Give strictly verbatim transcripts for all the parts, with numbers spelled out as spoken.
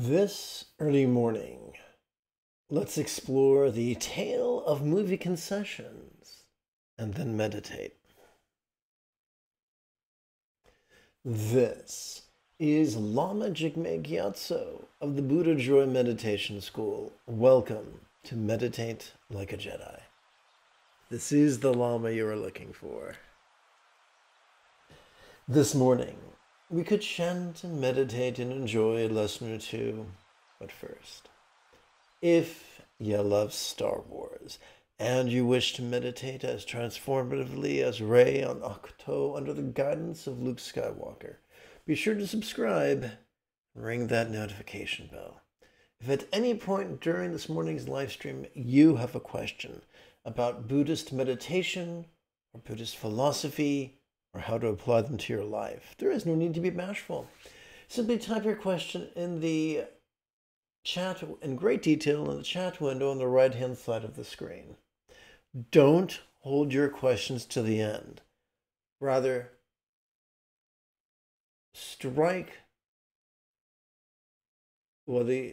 This early morning, let's explore the tale of movie concessions and then meditate. This is Lama Jigme Gyatso of the Buddha Joy Meditation School. Welcome to Meditate Like a Jedi. This is the Lama you are looking for. This morning, we could chant and meditate and enjoy a lesson or two, but first, if you love Star Wars and you wish to meditate as transformatively as Rey on Ahch-to under the guidance of Luke Skywalker, be sure to subscribe and ring that notification bell. If at any point during this morning's live stream you have a question about Buddhist meditation or Buddhist philosophy, or how to apply them to your life, there is no need to be bashful. Simply type your question in the chat in great detail in the chat window on the right-hand side of the screen. Don't hold your questions to the end. Rather, strike while the,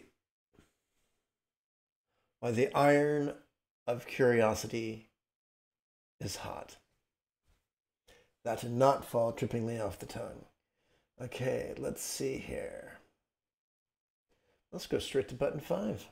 while the iron of curiosity is hot. That did not fall trippingly off the tongue. Okay, let's see here. Let's go straight to button five.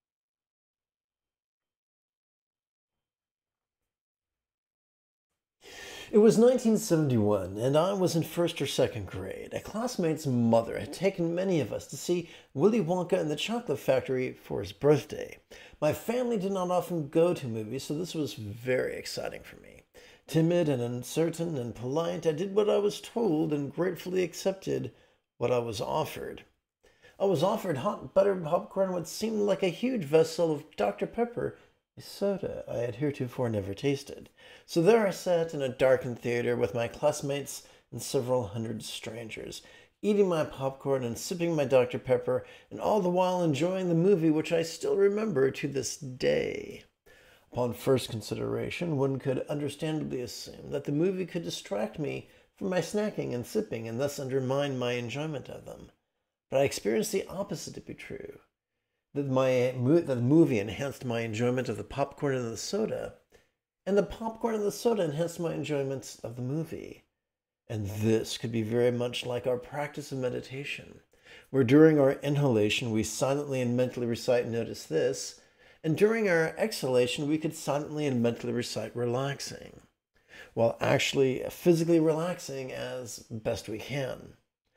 It was nineteen seventy-one, and I was in first or second grade. A classmate's mother had taken many of us to see Willy Wonka and the Chocolate Factory for his birthday. My family did not often go to movies, so this was very exciting for me. Timid and uncertain and polite, I did what I was told and gratefully accepted what I was offered. I was offered hot buttered popcorn, what seemed like a huge vessel of Doctor Pepper, a soda I had heretofore never tasted. So there I sat in a darkened theater with my classmates and several hundred strangers, eating my popcorn and sipping my Doctor Pepper, and all the while enjoying the movie, which I still remember to this day. Upon first consideration, one could understandably assume that the movie could distract me from my snacking and sipping and thus undermine my enjoyment of them. But I experienced the opposite to be true, that, my, that the movie enhanced my enjoyment of the popcorn and the soda, and the popcorn and the soda enhanced my enjoyment of the movie. And this could be very much like our practice of meditation, where during our inhalation we silently and mentally recite "notice this," and during our exhalation, we could silently and mentally recite "relaxing," while actually physically relaxing as best we can.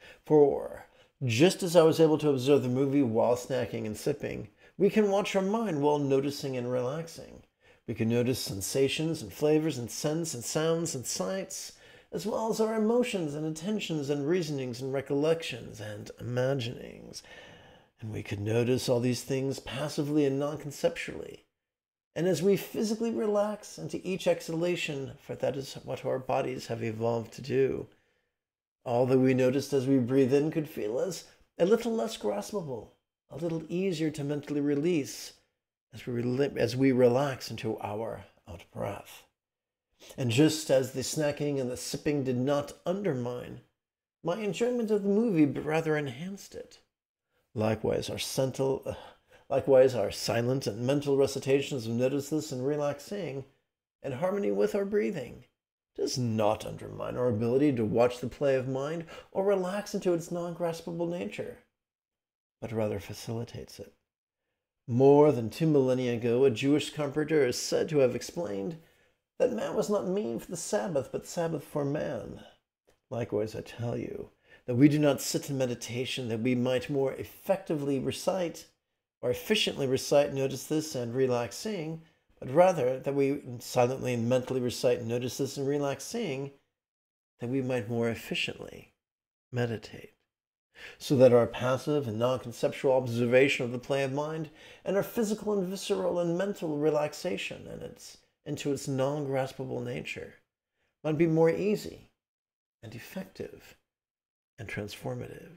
For just as I was able to observe the movie while snacking and sipping, we can watch our mind while noticing and relaxing. We can notice sensations and flavors and scents and sounds and sights, as well as our emotions and intentions and reasonings and recollections and imaginings. And we could notice all these things passively and non-conceptually. And as we physically relax into each exhalation, for that is what our bodies have evolved to do, all that we noticed as we breathe in could feel as a little less graspable, a little easier to mentally release as we, as we relax into our out-breath. And just as the snacking and the sipping did not undermine my enjoyment of the movie, but rather enhanced it, Likewise, our central, uh, likewise, our silent and mental recitations of "notice this" and "relaxing," in harmony with our breathing, does not undermine our ability to watch the play of mind or relax into its non-graspable nature, but rather facilitates it. More than two millennia ago, a Jewish comforter is said to have explained that man was not made for the Sabbath, but Sabbath for man. Likewise, I tell you, that we do not sit in meditation that we might more effectively recite or efficiently recite "notice this" and "relaxing," but rather that we silently and mentally recite "notice this" and "relaxing," that we might more efficiently meditate, so that our passive and non-conceptual observation of the play of mind and our physical and visceral and mental relaxation and its, into its non-graspable nature might be more easy and effective and transformative.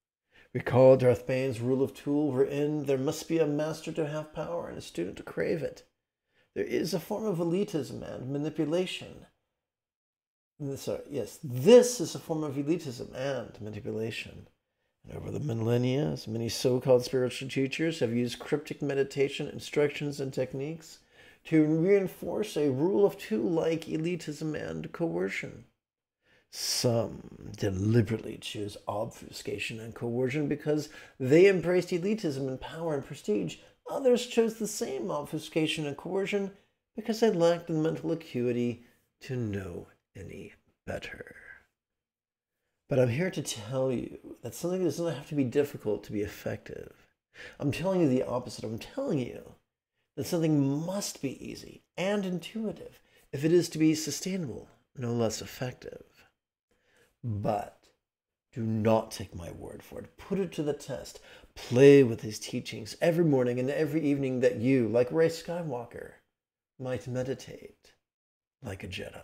Recall Darth Bane's rule of Tool, wherein there must be a master to have power and a student to crave it. There is a form of elitism and manipulation. Sorry, yes, this is a form of elitism and manipulation. And over the millennia, many so-called spiritual teachers have used cryptic meditation instructions and techniques to reinforce a rule of two like elitism and coercion. Some deliberately choose obfuscation and coercion because they embraced elitism and power and prestige. Others chose the same obfuscation and coercion because they lacked the mental acuity to know any better. But I'm here to tell you that something does not have to be difficult to be effective. I'm telling you the opposite. I'm telling you that something must be easy and intuitive if it is to be sustainable, no less effective. But do not take my word for it. Put it to the test. Play with these teachings every morning and every evening that you, like Rey Skywalker, might meditate like a Jedi.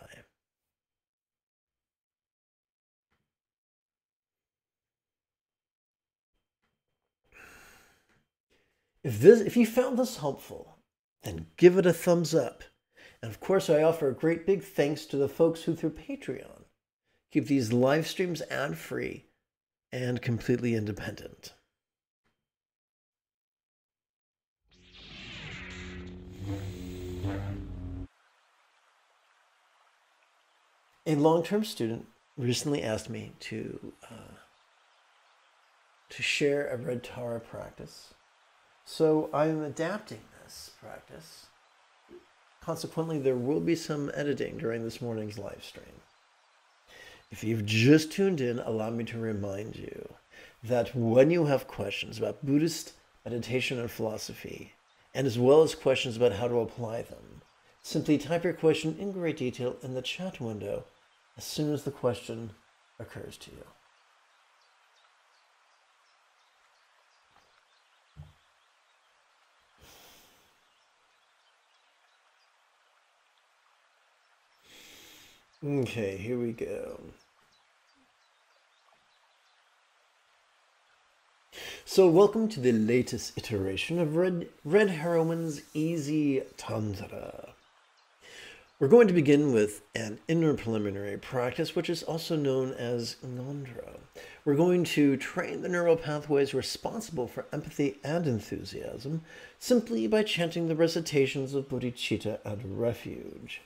If this, if you found this helpful, then give it a thumbs up. And of course, I offer a great big thanks to the folks who through Patreon keep these live streams ad-free and completely independent. A long-term student recently asked me to uh, to share a Red Tara practice. So I'm adapting this practice. Consequently, there will be some editing during this morning's live stream. If you've just tuned in, allow me to remind you that when you have questions about Buddhist meditation and philosophy, and as well as questions about how to apply them, simply type your question in great detail in the chat window as soon as the question occurs to you. Okay, here we go. So welcome to the latest iteration of Red, Red Heroine's Easy Tantra. We're going to begin with an inner preliminary practice, which is also known as Ngondro. We're going to train the neural pathways responsible for empathy and enthusiasm simply by chanting the recitations of bodhicitta and refuge.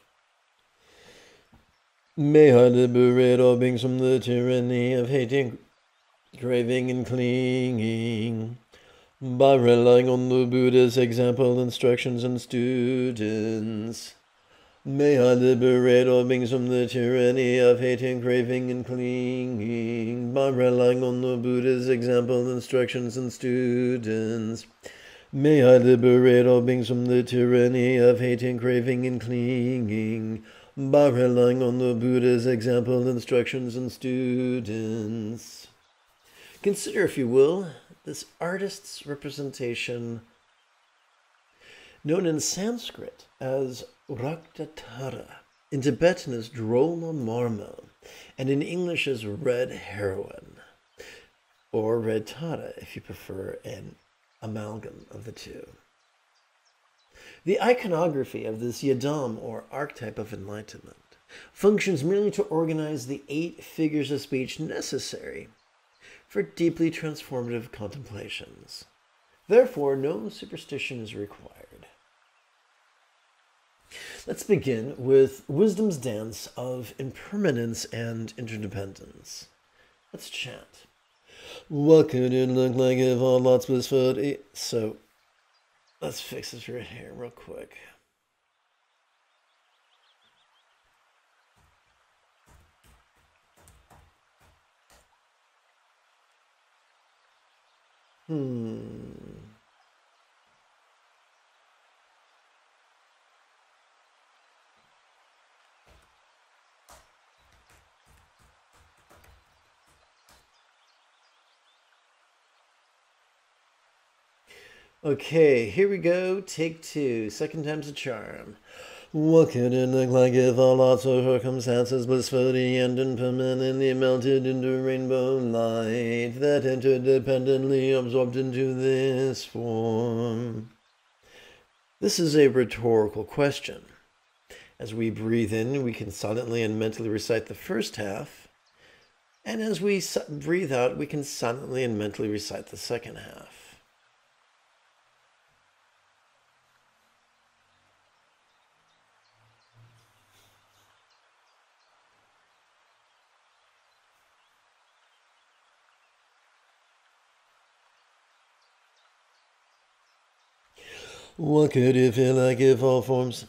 May I liberate all beings from the tyranny of hating, craving, and clinging by relying on the Buddha's example, instructions, and students. May I liberate all beings from the tyranny of hating, craving, and clinging by relying on the Buddha's example, instructions, and students. May I liberate all beings from the tyranny of hating, craving, and clinging by relying on the Buddha's example, instructions, and students. Consider, if you will, this artist's representation, known in Sanskrit as Raktatara, in Tibetan as Droma Marma, and in English as Red Heroine, or Red Tara if you prefer an amalgam of the two. The iconography of this yadam, or archetype of enlightenment, functions merely to organize the eight figures of speech necessary for deeply transformative contemplations. Therefore, no superstition is required. Let's begin with wisdom's dance of impermanence and interdependence. Let's chant. What could it look like if all lots was foot? So, let's fix this right here real quick. Hmm. Okay, here we go. Take two. Second time's a charm. What could it look like if all lots of circumstances blissfully and impermanently melted into rainbow light that interdependently absorbed into this form? This is a rhetorical question. As we breathe in, we can silently and mentally recite the first half, And as we breathe out, we can silently and mentally recite the second half. What could it feel like if all forms...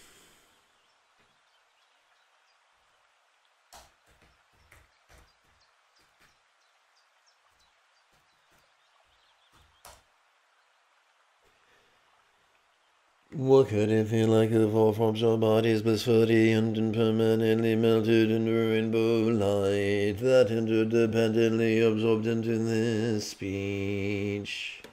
What could it feel like if all forms of bodies blissfully and permanently melted into rainbow light that interdependently absorbed into this speech?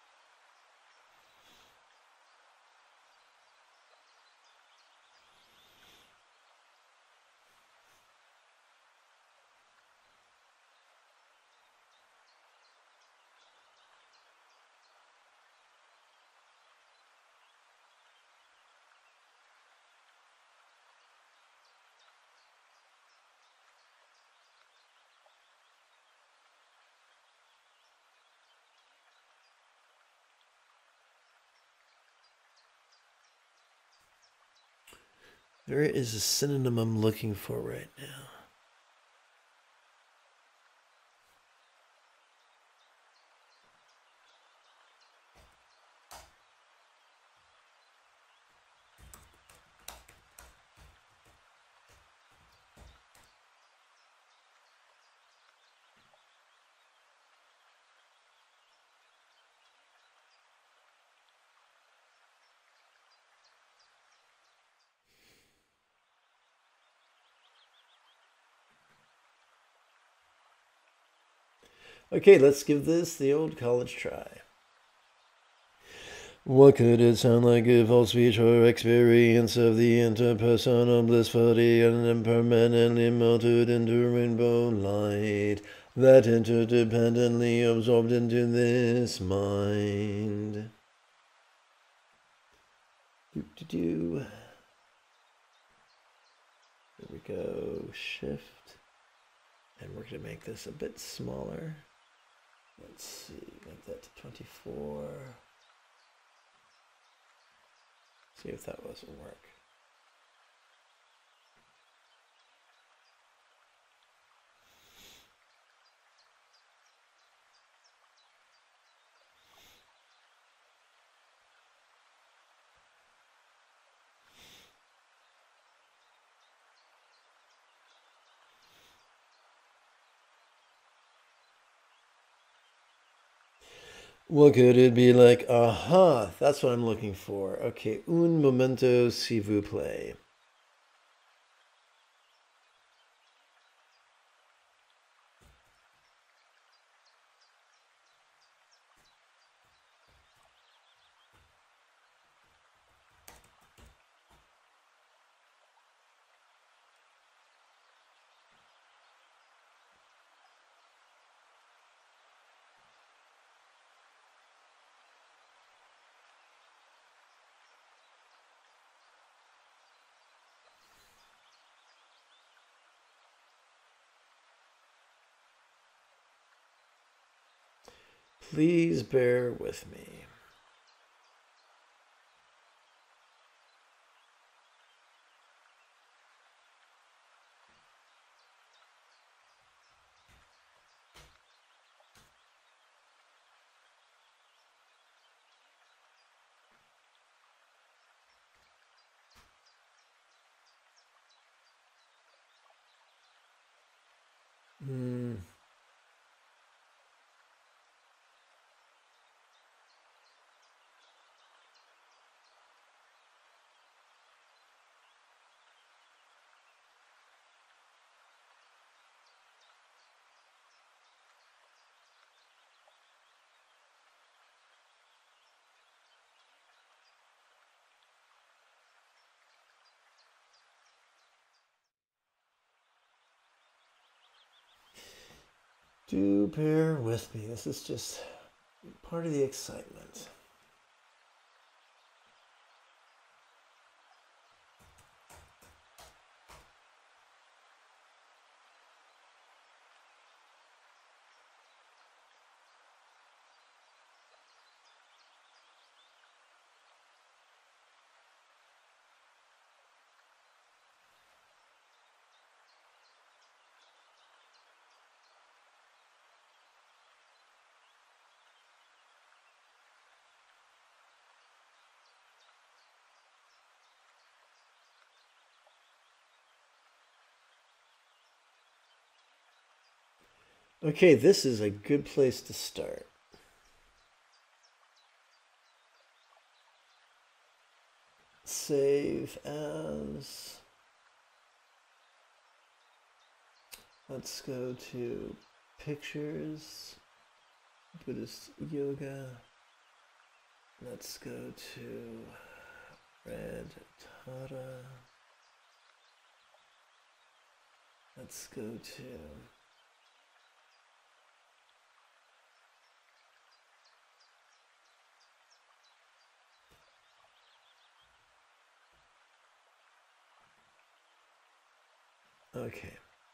There is a synonym I'm looking for right now. Okay, let's give this the old college try. What could it sound like if all speech or experience of the interpersonal blissfully and impermanently melted into rainbow light that interdependently absorbed into this mind? Do do do. There we go. Shift. And we're going to make this a bit smaller. Let's see, make that to twenty-four. See if that doesn't work. What could it be like? Aha, that's what I'm looking for. Okay, un momento, s'il vous plaît. Please bear with me. Hmm. Do bear with me. This is just part of the excitement. Okay, this is a good place to start. Save as. Let's go to pictures, Buddhist yoga. Let's go to Red Tara. Let's go to okay.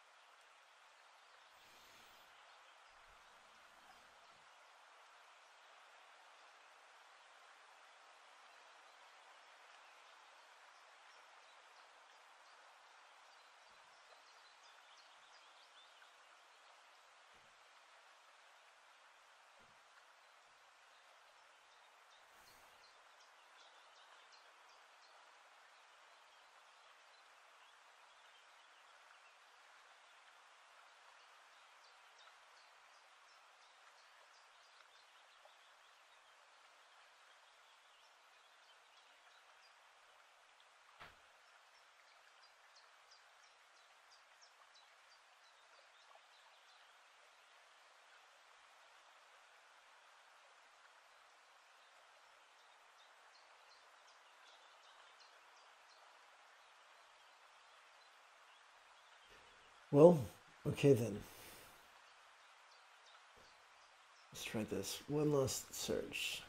Well, okay then. Let's try this. One last search.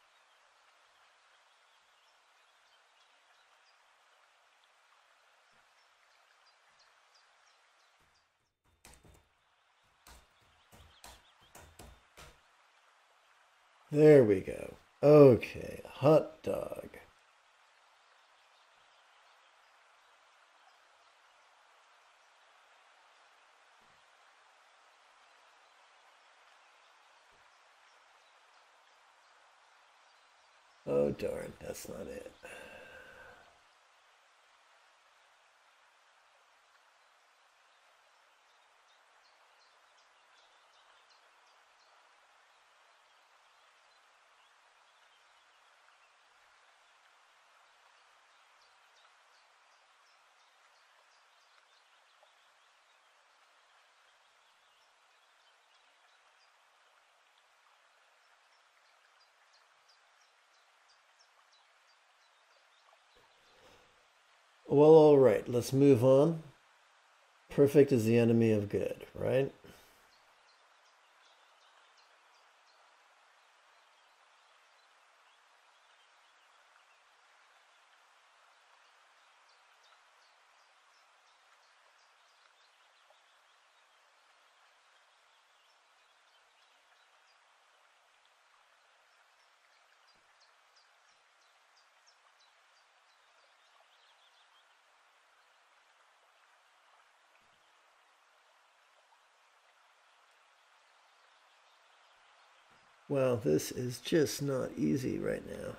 There we go. Okay, hot dog. Oh darn, that's not it. Well, all right, let's move on. Perfect is the enemy of good, right? Wow, this is just not easy right now.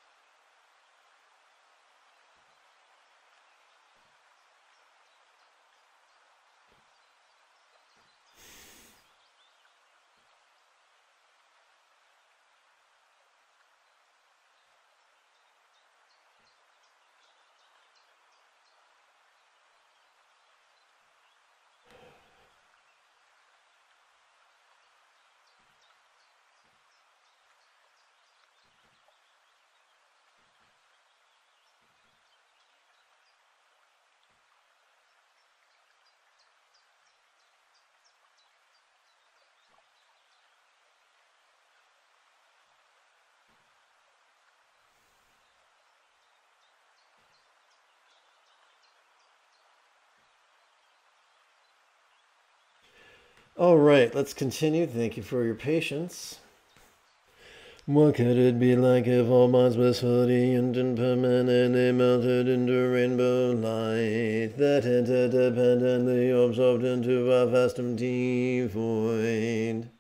All right, let's continue. Thank you for your patience. What could it be like if all minds were radiant and permanently melted into rainbow light that interdependently absorbed into our vast empty void?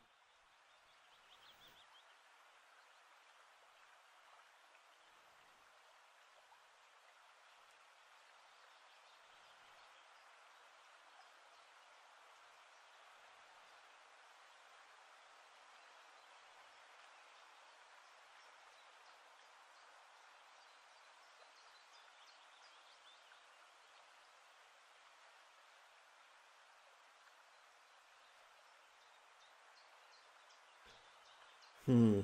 Hmm.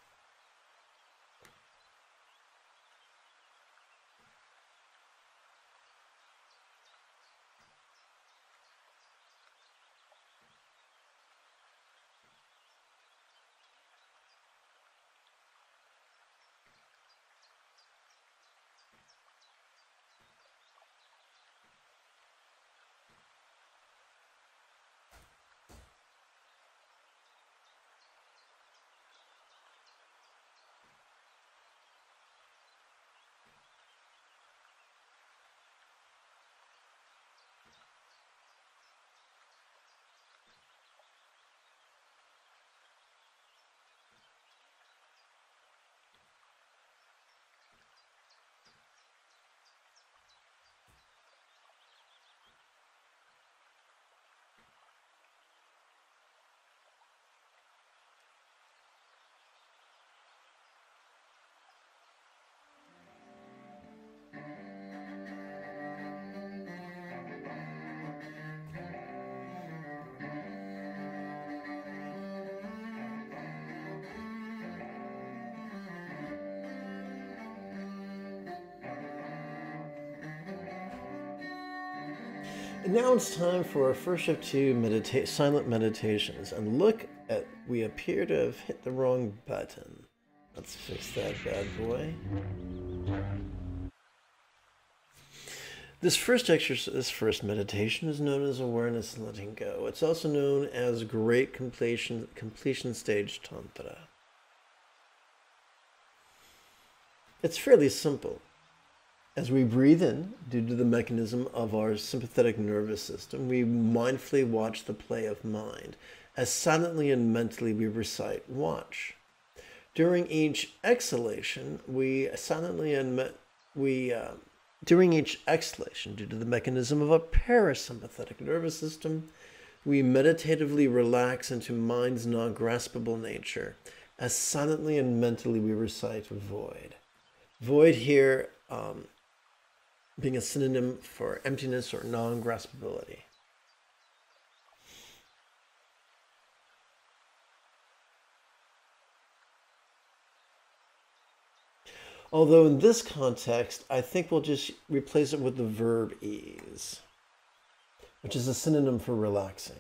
And now it's time for our first of two medita silent meditations. And look at, we appear to have hit the wrong button. Let's fix that bad boy. This first exercise, this first meditation is known as awareness and letting go. It's also known as great completion, completion stage tantra. It's fairly simple. As we breathe in, due to the mechanism of our sympathetic nervous system, we mindfully watch the play of mind. As silently and mentally we recite, watch. During each exhalation, we silently and we uh, during each exhalation, due to the mechanism of a parasympathetic nervous system, we meditatively relax into mind's non-graspable nature. As silently and mentally we recite void. Void here um, being a synonym for emptiness or non-graspability. Although in this context, I think we'll just replace it with the verb ease, which is a synonym for relaxing.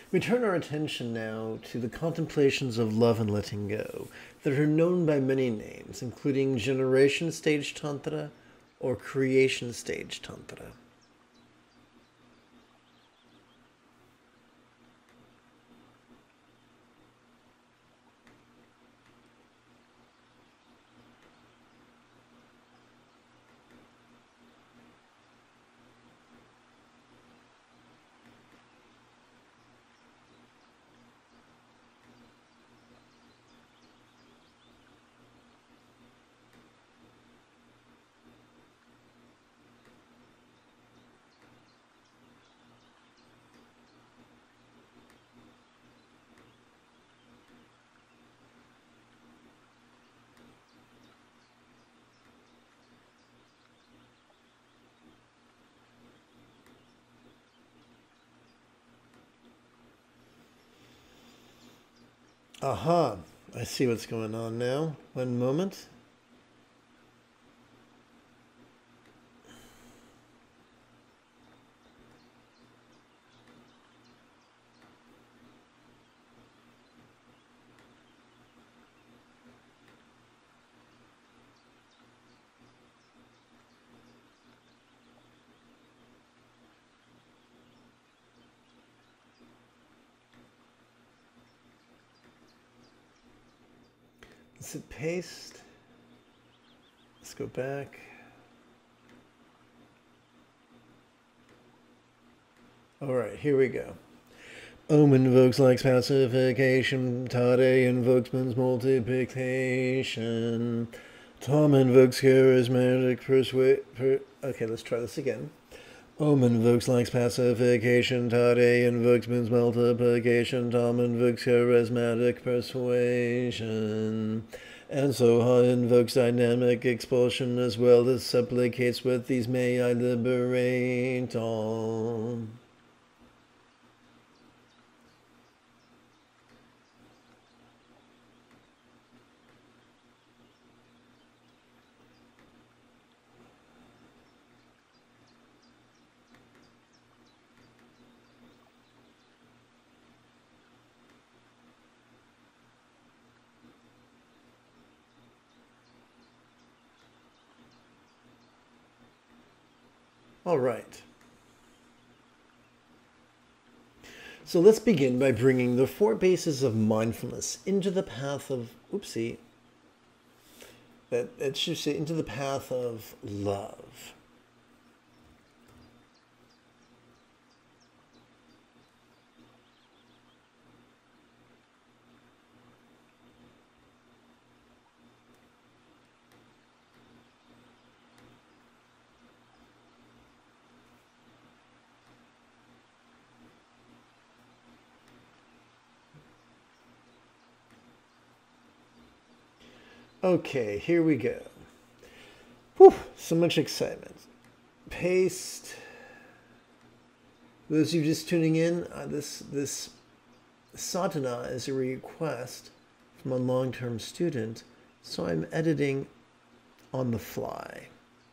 We turn our attention now to the contemplations of love and letting go that are known by many names, including generation stage tantra or creation stage tantra. Aha, I see what's going on now. One moment. Let's hit paste. Let's go back. All right, here we go. Om invokes like pacification. Tade invokes men's multiplication. Tom invokes charismatic persuade. Per okay, let's try this again. Om invokes likes pacification. Tade invokes men's multiplication. Tom invokes charismatic persuasion. And Soha invokes dynamic expulsion as well as supplicates with these may I liberate all. All right. So let's begin by bringing the four bases of mindfulness into the path of, oopsie, that it should say into the path of love. Okay, here we go. Whew, so much excitement. Paste. Those of you just tuning in, uh, this this sadhana is a request from a long-term student, so I'm editing on the fly.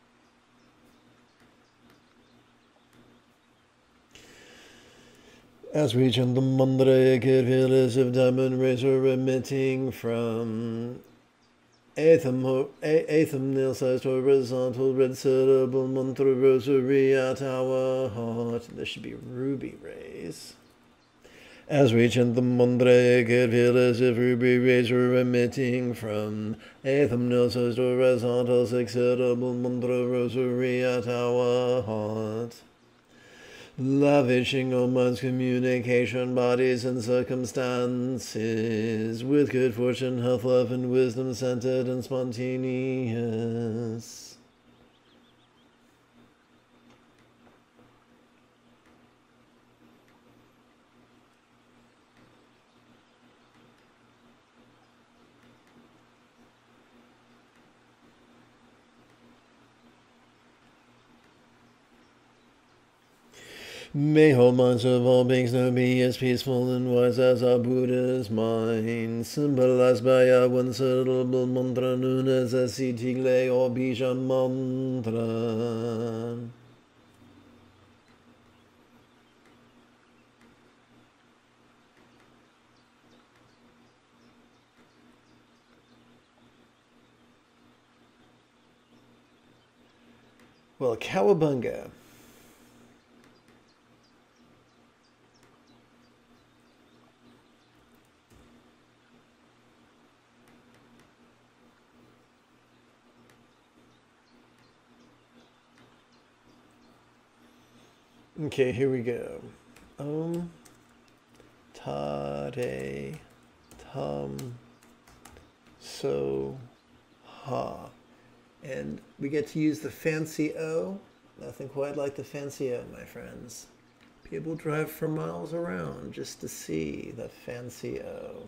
As we chant the mantra, I could feel as if diamond rays are emitting from Atham, Atham nail-sized horizontal red syllable mantra rosary at our heart. There should be ruby rays. As we chant the mantra, I could feel as if ruby rays were emitting from Atham nail-sized horizontal six syllable mantra rosary at our heart. Lavishing all minds, communication, bodies, and circumstances, with good fortune, health, love, and wisdom, centered and spontaneous. May whole minds of all beings know be as peaceful and wise as our Buddha's mind, symbolized by our one syllable mantra known as a CITED or Bija mantra. Well, cowabunga. Okay, here we go. Om Tare Tam So Ha. And we get to use the fancy O. Nothing quite like the fancy O, my friends. People drive for miles around just to see the fancy O.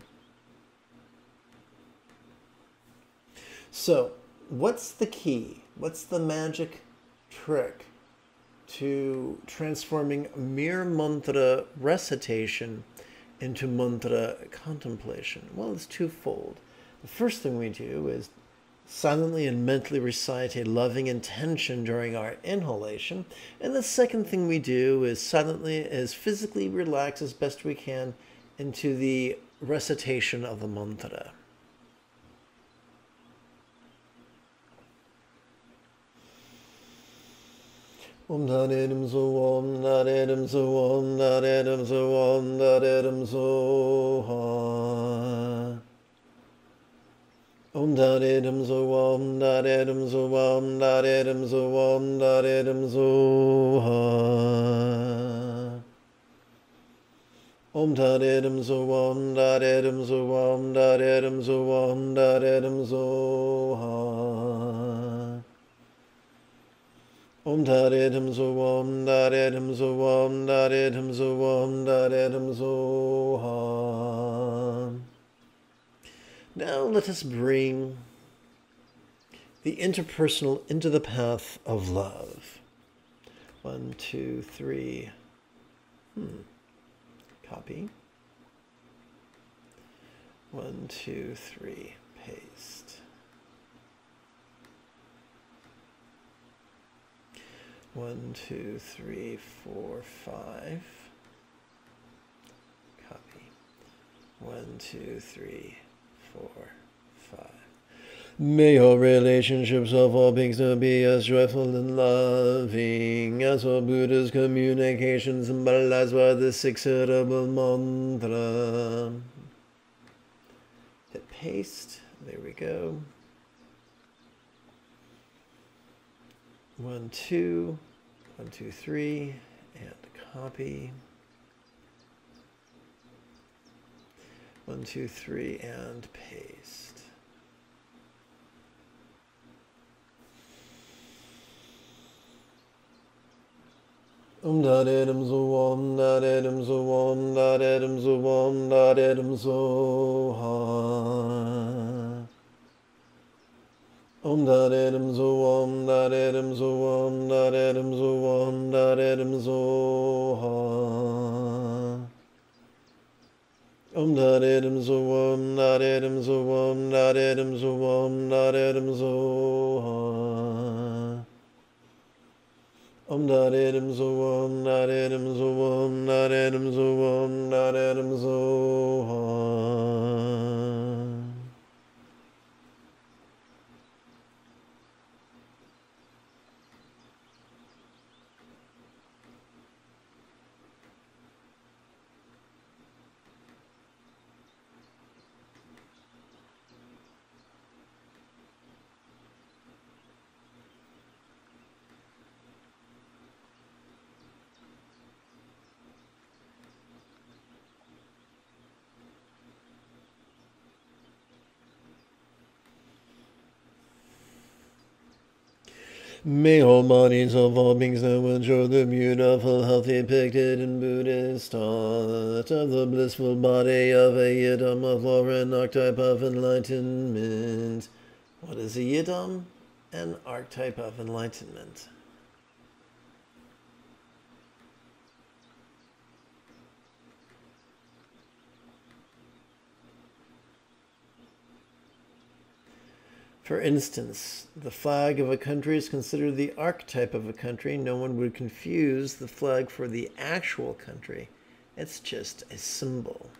So, what's the key? What's the magic trick to transforming mere mantra recitation into mantra contemplation? Well, it's twofold. The first thing we do is silently and mentally recite a loving intention during our inhalation. And the second thing we do is silently, is physically relax as best we can into the recitation of the mantra. Om Daredum So Om Daredum So Om Daredum So Om Daredum So Ha. Om Daredum So Om Daredum So Om Daredum So Om Daredum So Ha. Om Daredum So Om Daredum So Om Daredum So Om Daredum So Ha. Om Daredum So Om Daredum So Om Daredum So Om Daredum So Ha. Now let us bring the interpersonal into the path of love. One, two, three. Hmm. Copy. One, two, three. Paste. One, two, three, four, five. Copy. One, two, three, four, five. May your relationships of all beings to be as joyful and loving as all Buddha's communications symbolized by the six-syllable mantra. Hit paste. There we go. One, two, one, two, three, and copy. One, two, three, and paste. Om Daredum So Om Daredum So Om Daredum So Om Daredum So Ha. Om Daredum So Om Daredum So Om Daredum So Om Daredum So Ha. Om Daredum So Om Daredum So Om Daredum So Om Daredum So Ha. Om Daredum So Om Daredum So Om Daredum So Om Daredum So Ha. May all bodies of all beings now enjoy the beautiful, healthy, depicted in Buddhist thought of the blissful body of a yidam of law and archetype of enlightenment. What is a yidam? An archetype of enlightenment. For instance, the flag of a country is considered the archetype of a country. No one would confuse the flag for the actual country. It's just a symbol.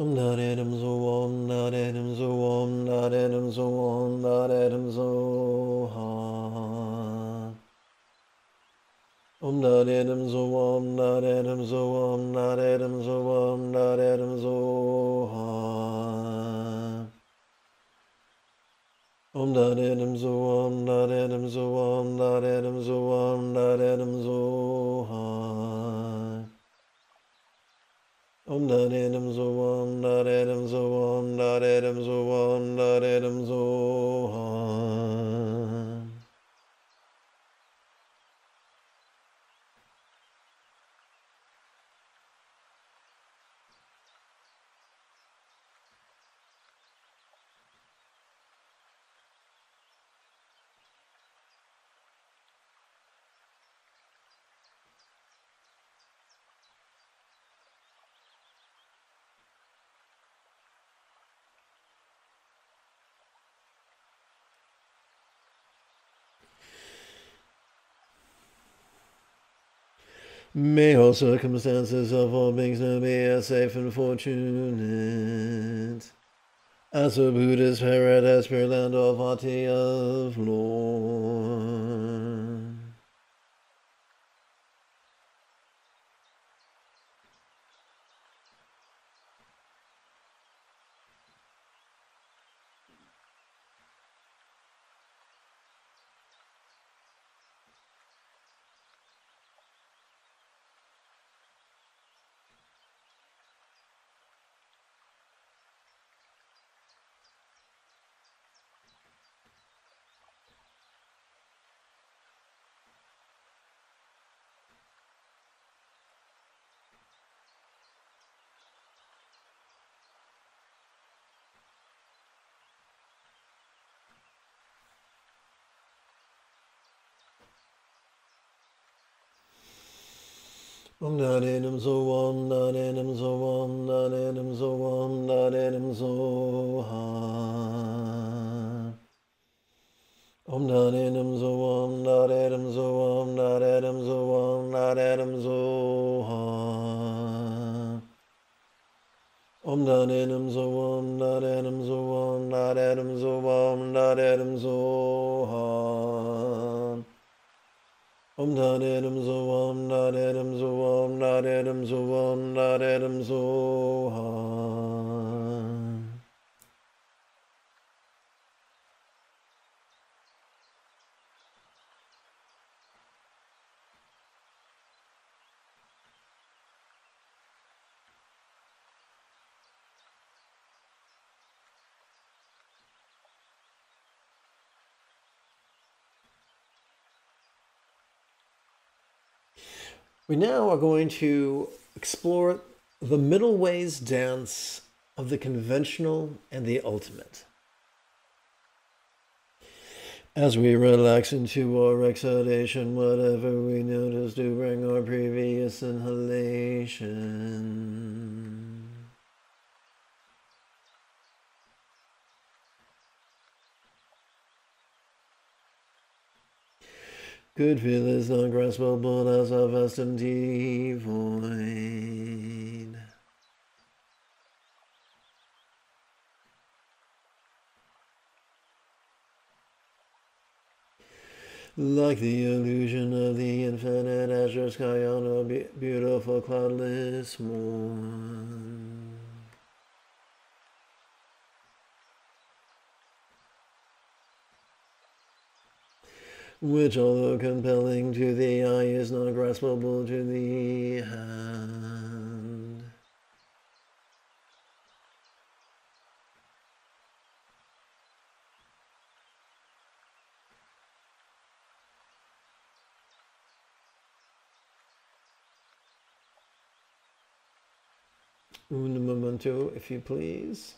Om Naredam Zoom, Naredam Zoom, Naredam Zoom, Naredam Zoha. Om Naredam Zoom, Naredam Zoom, Naredam Zoom, Naredam Zoha. Om Naredam Zoom, Naredam Zoom, Naredam Zoom, Naredam Zoha. Om Naredam Zoom, Naredam Zoom, Naredam Zoom, Naredam Zoha. May all circumstances of all beings know me as safe and fortunate, as a Buddhist paradise, pure land of Vati of Lord. Om Naredam Zoam, Naredam Zoam, Naredam Zoam, Naredam Zoha. Om Naredam Zoam, Naredam Zoam, Naredam Zoam, Naredam Zoha. Om Naredam Zoam, Naredam Zoam, Naredam Zoam, Naredam Zoha. Om Naredam Zoam, Naredam Zoam, Naredam Zoam, Naredam Zoha. We now are going to explore the middle ways dance of the conventional and the ultimate. As we relax into our exhalation, whatever we notice to bring our previous inhalation. Good feel is not graspable as a vast empty void. Like the illusion of the infinite azure sky on a be beautiful cloudless morn. Which, although compelling to the eye, is not graspable to the hand. Un momento, if you please.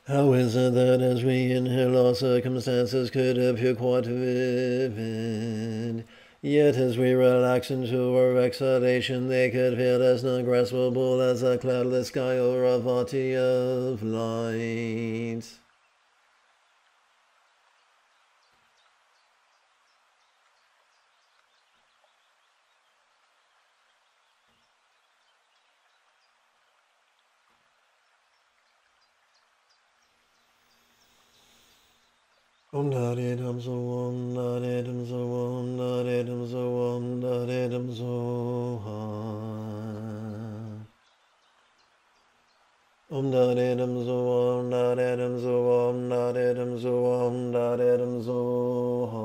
How is it that as we inhale our circumstances could appear quite vivid, yet as we relax into our exhalation they could feel as non-graspable as a cloudless sky or a body of light? Om Dade Dum So Om Dade Dum So Om Dade Dum So Om Dade Dum So Ha. Om Dade Dum So Om Dade Dum So Om Dade Dum So Om Dade Dum So Ha.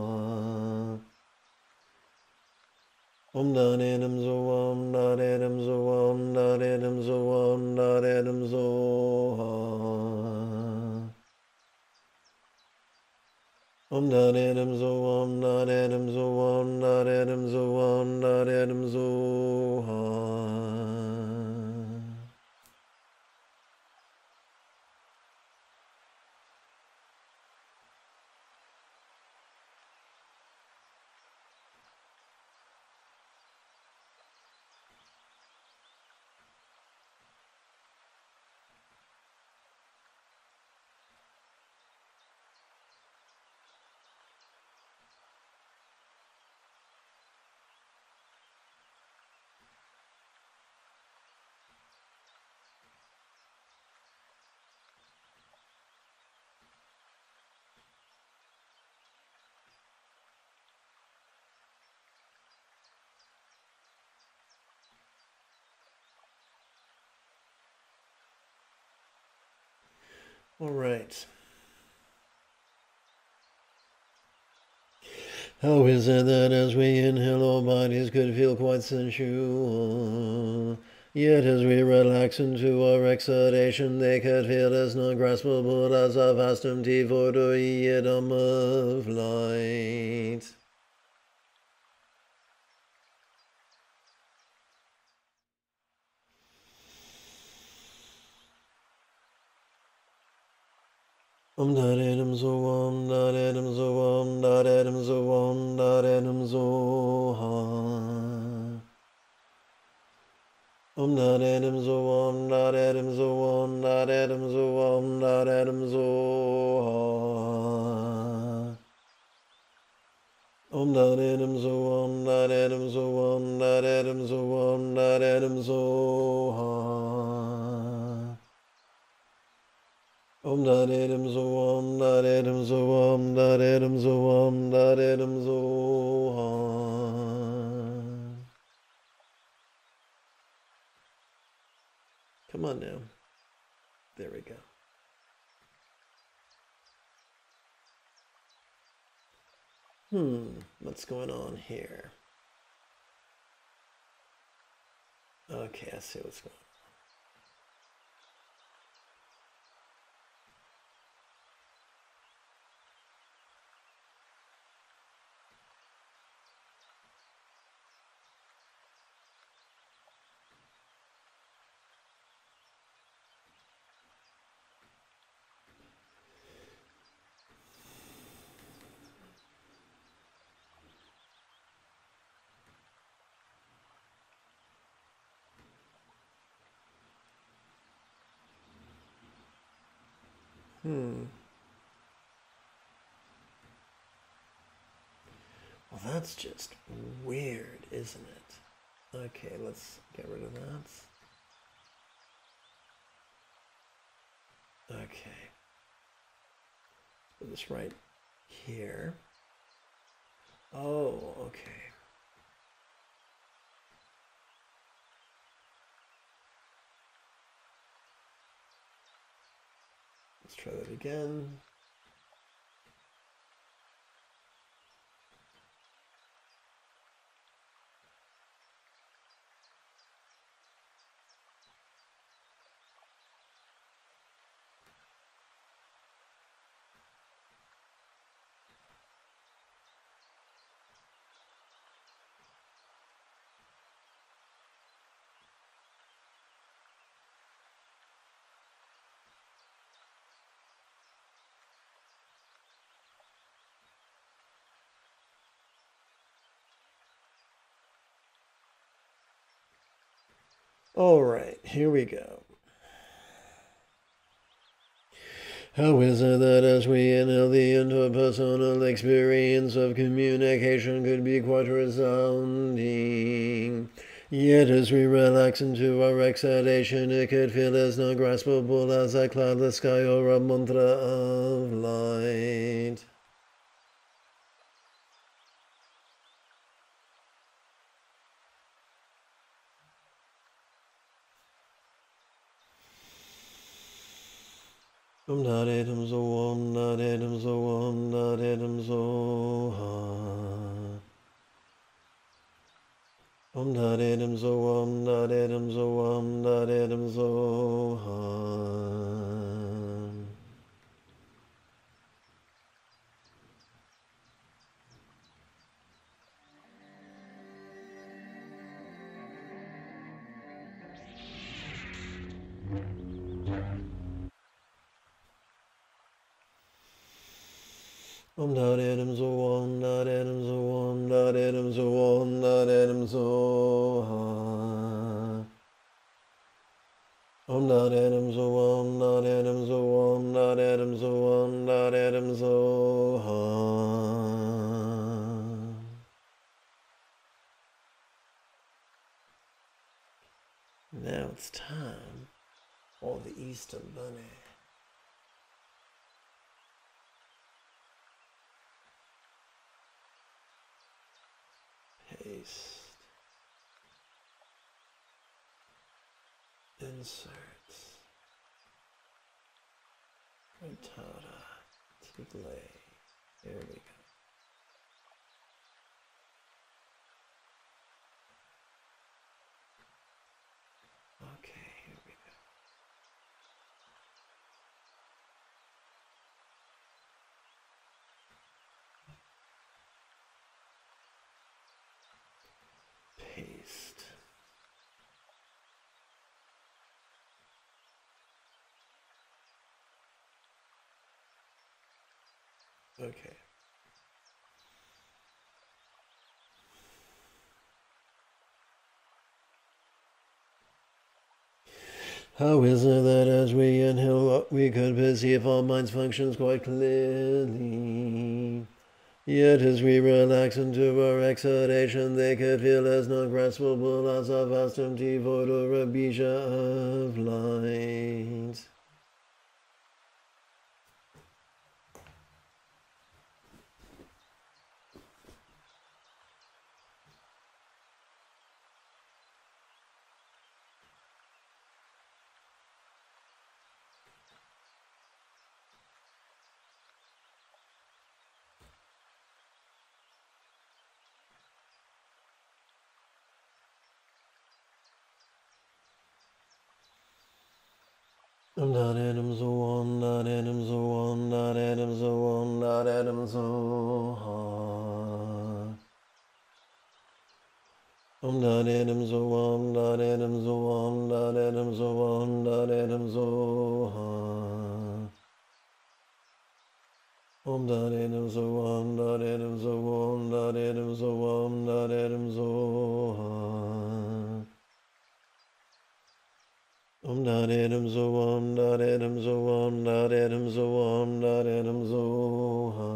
Om Dade Dum So Om Dade Dum So Om Dade Dum So Om Dade Dum So Ha. Om Dade Dum So Om Dade Dum So Om Dade Dum So Om Dade Dum So Ha. All right. How is it that as we inhale our bodies could feel quite sensual, yet as we relax into our exhalation they could feel as non-graspable as a vast empty void or yidam of light? Om Dade Dum So Om Dade Dum So Om Dade Dum So Om Dade Dum So Ha. Om Dade Dum So Om Dade Dum So Om Dade Dum So Om Dade Dum So Ha. Om Dade Dum So Om Dade Dum So Om Dade Dum So Om Dade Dum So Ha. Om Dade Dum So Om Dade Dum So Om Dade Dum So Om Dade Dum So Ha. Come on now. There we go. Hmm, what's going on here? Okay, I see what's going on. Hmm. Well, that's just weird, isn't it? Okay, let's get rid of that. Okay. Put this right here. Oh, okay. Let's try that again. All right, here we go. How is it that as we inhale the interpersonal experience of communication could be quite resounding, yet as we relax into our exhalation it could feel as non-graspable as a cloudless sky or a mantra of light? Om Nadedam Zo Om Nadedam Zo Om Nadedam Zo Ha. Om Nadedam Zo Om Nadedam Zo Om Nadedam Zo Ha. Om Nadedam Zo Om Nadedam Zo Om Nadedam Zo Om Nadedam Zo Ha. Om Nadedam Zo Om Nadedam Zo Om Nadedam Zo Om Nadedam Zo Ha. Now it's time for the Easter Bunny. Paste, inserts, Rantara, Tiglay. There we go. Okay, here we go. Paste. Okay. How is it that as we inhale we could perceive our mind's functions quite clearly, yet as we relax into our exhalation they could feel as non-graspable as a vast empty void or a bija of light? Om Nadedam Zo Om Nadedam Zo Om Nadedam Zo Om Nadedam Zo Ha. Om Nadedam Zo Om Nadedam Zo Om Nadedam Zo Om Nadedam Zo Ha. Om Nadedam Zo Om Nadedam Zo Om Nadedam Zo Om Nadedam Zo Ha. Om Nadedam Zo Om Nadedam Zo Om Nadedam Zo Om Nadedam Zo Ha.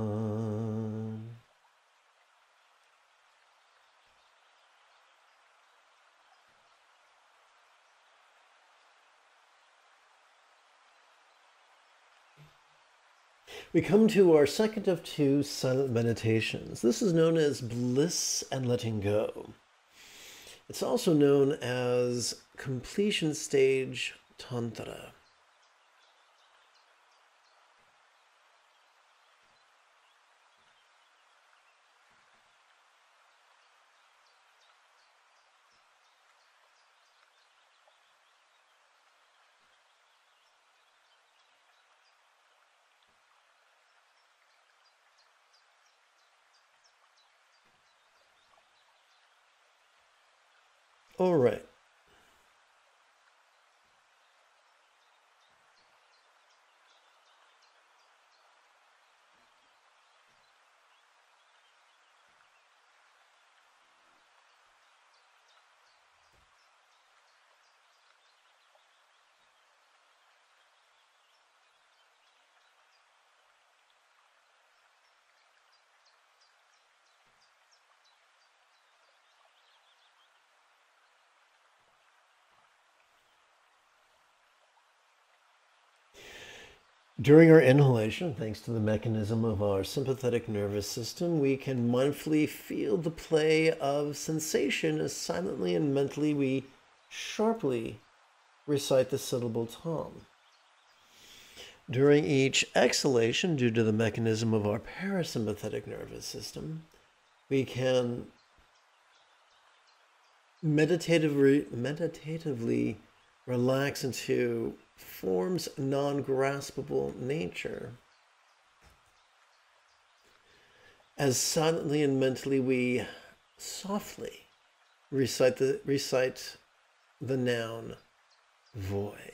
We come to our second of two silent meditations. This is known as bliss and letting go. It's also known as completion stage tantra. All right. During our inhalation, thanks to the mechanism of our sympathetic nervous system, we can mindfully feel the play of sensation as silently and mentally we sharply recite the syllable Tom. During each exhalation, due to the mechanism of our parasympathetic nervous system, we can meditatively, meditatively relax into form's non-graspable nature. As silently and mentally we softly recite the, recite the noun void.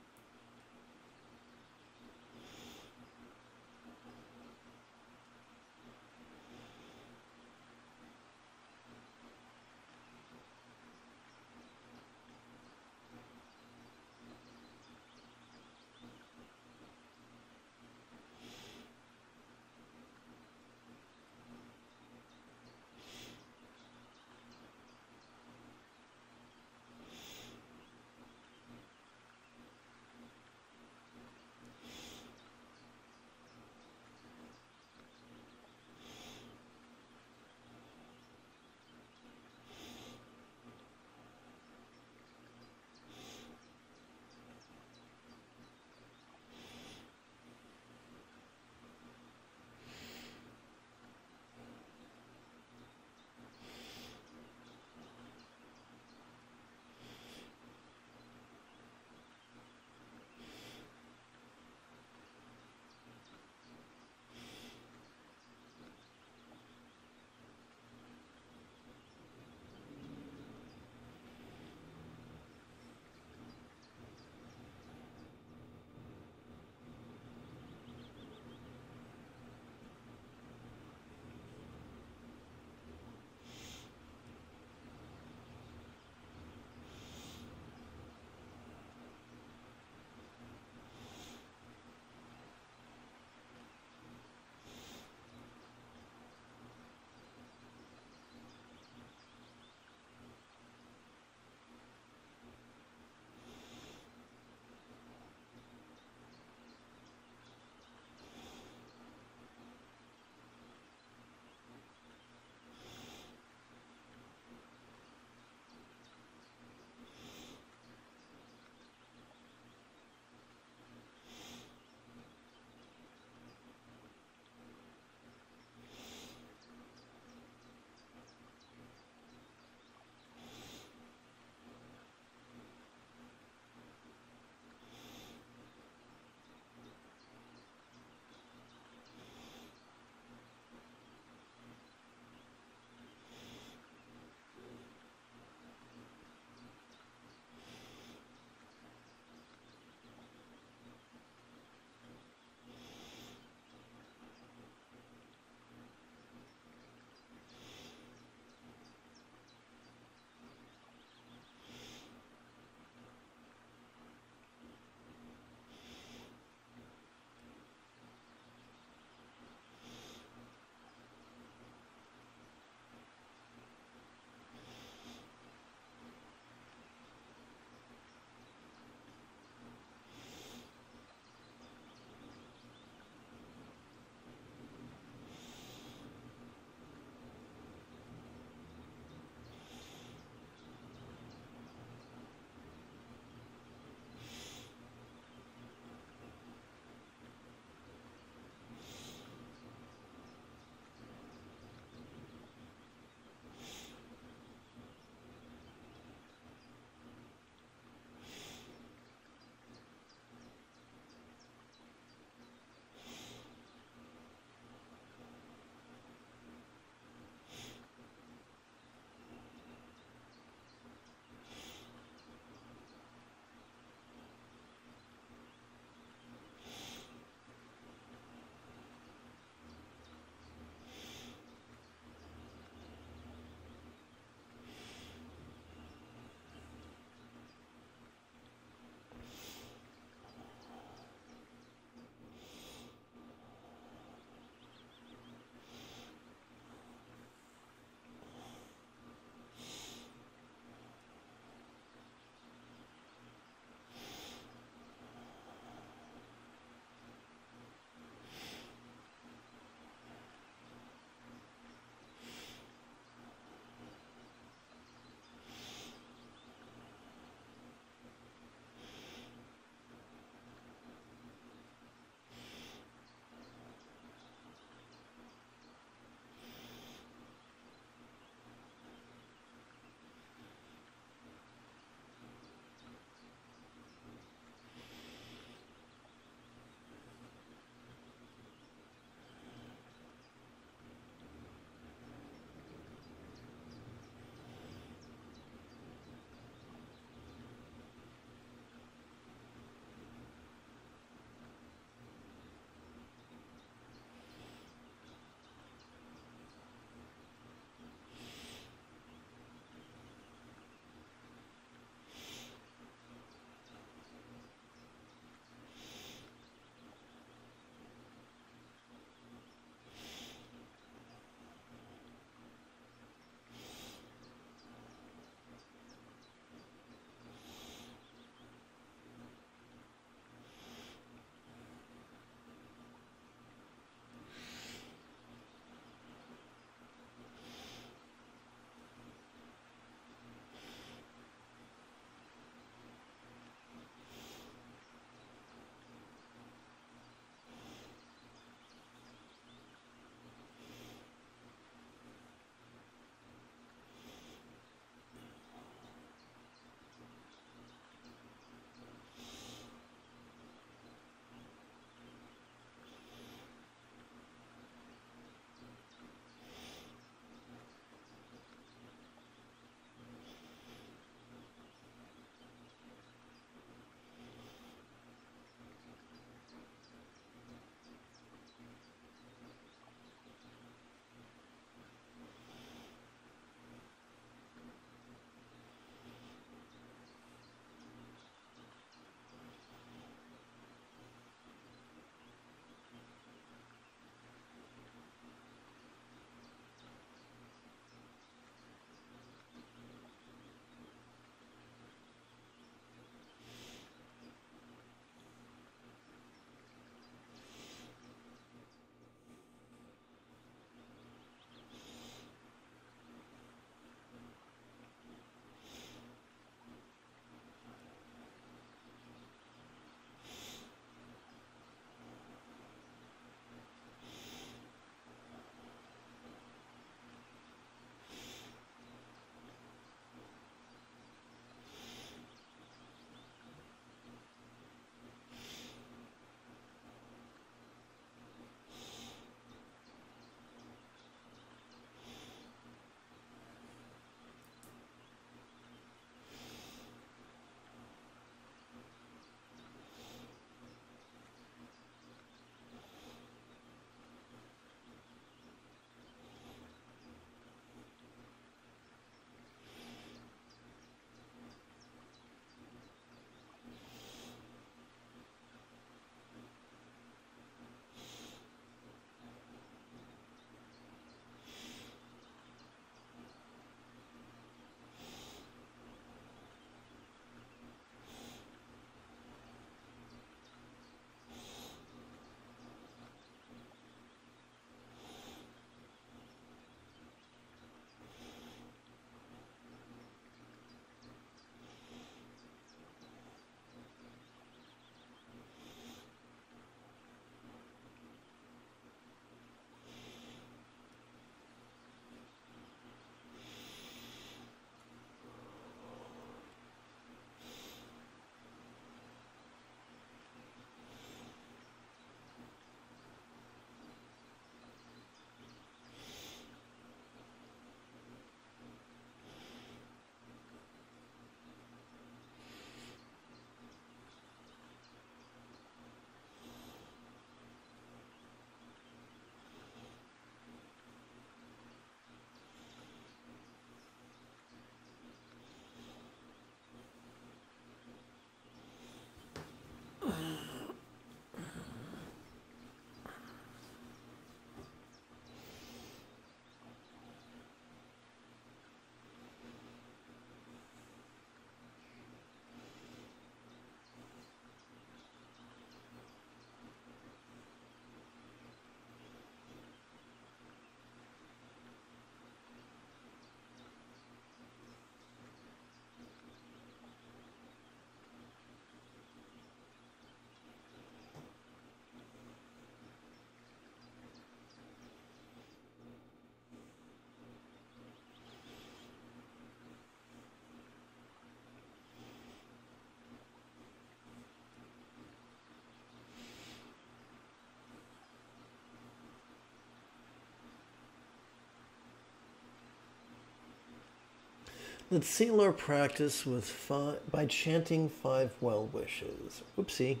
Let's seal our practice with five, by chanting five well wishes. Oopsie.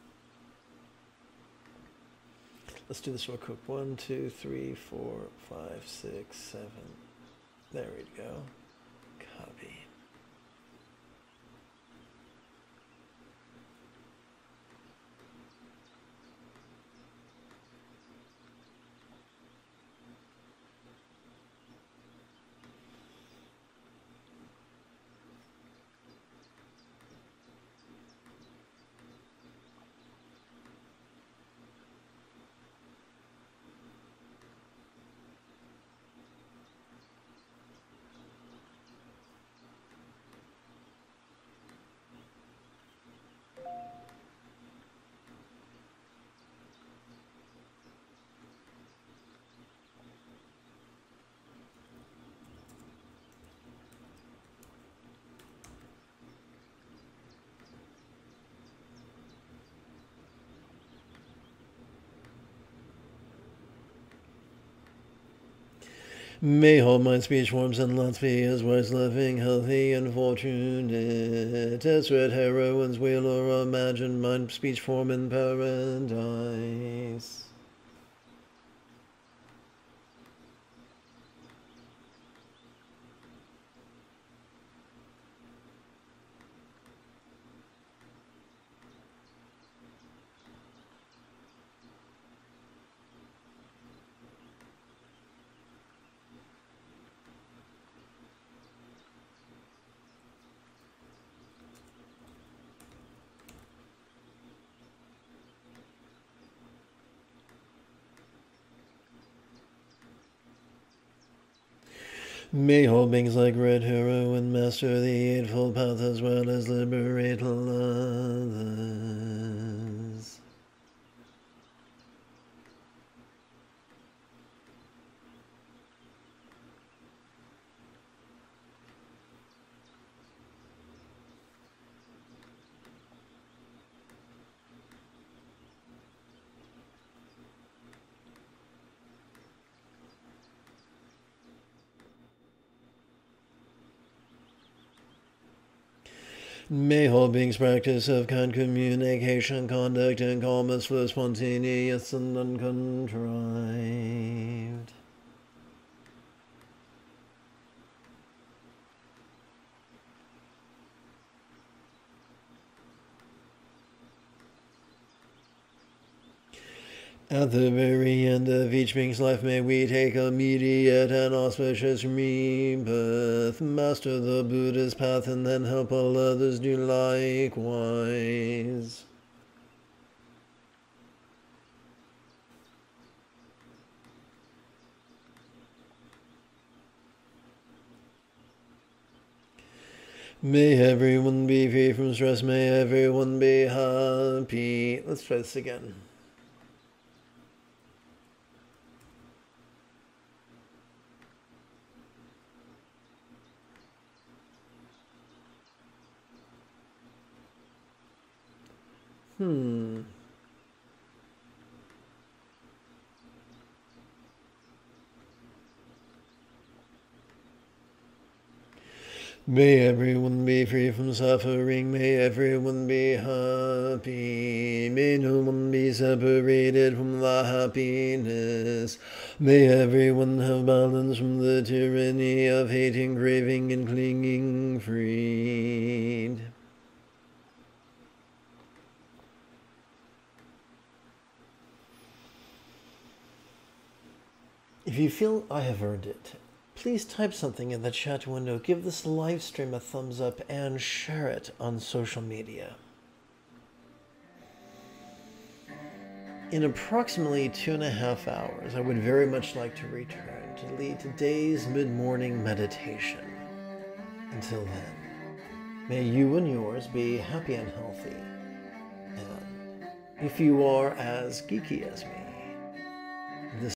Let's do this real quick. One, two, three, four, five, six, seven. There we go. Copy. May all mind, speech, forms, and lots be as wise, living, healthy, and fortunate as red heroines will or imagine mind, speech, form in paradise. May all beings like Red Heroine master the Eightfold Path as well as liberate others. May all beings practice of kind communication, conduct, and calmness flow spontaneous and uncontrived. At the very end of each being's life, may we take immediate and auspicious rebirth, master the Buddhist path, and then help all others do likewise. May everyone be free from stress, may everyone be happy. Let's try this again. Hmm. May everyone be free from suffering, may everyone be happy, may no one be separated from the happiness, may everyone have balance from the tyranny of hating, craving, and clinging freed. If you feel I have earned it, please type something in the chat window, give this live stream a thumbs up, and share it on social media. In approximately two and a half hours, I would very much like to return to lead today's mid-morning meditation. Until then, may you and yours be happy and healthy, and if you are as geeky as me,